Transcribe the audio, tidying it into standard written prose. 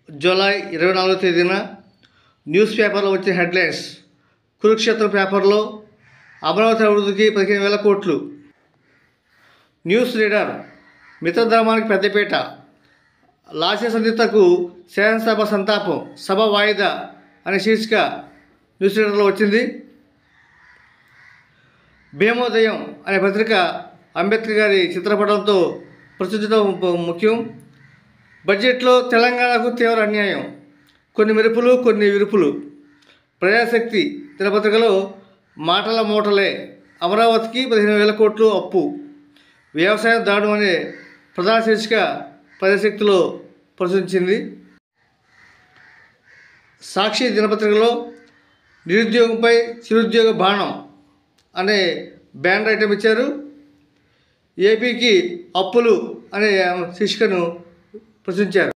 July 24వ తేదీన news పేపర్లో వచ్చిన హెడ్లైన్స్. కురుక్షేత్రం పేపర్లో అమరావతి అభివృద్ధికి 15,000 కోట్లు. న్యూస్ రీడర్ మిత్రధర్మానికి పెద్దపీట. లాస్య సంయుక్తకు శాసనసభ సంతాపం, సభ వాయిదా అనే శీర్షిక న్యూస్ రీడర్లో వచ్చింది. భీమోదయం అనే పత్రిక అంబేద్కర్ గారి చిత్రపటంతో ప్రచురించడం ముఖ్యం. బడ్జెట్లో తెలంగాణకు తీవ్ర అన్యాయం, కొన్ని మెరుపులు కొన్ని విరుపులు. ప్రజాశక్తి దినపత్రికలో మాటల మూటలే, అమరావతికి 15,000 కోట్లు అప్పు, వ్యవసాయం దాడు అనే ప్రధాన శీర్షిక ప్రజాశక్తిలో ప్రచురించింది. సాక్షి దినపత్రికలో నిరుద్యోగంపై చిరుద్యోగ బాణం అనే బ్యానర్ ఐటమ్ ఇచ్చారు. ఏపీకి అప్పులు అనే శీర్షికను ప్రచురించారు.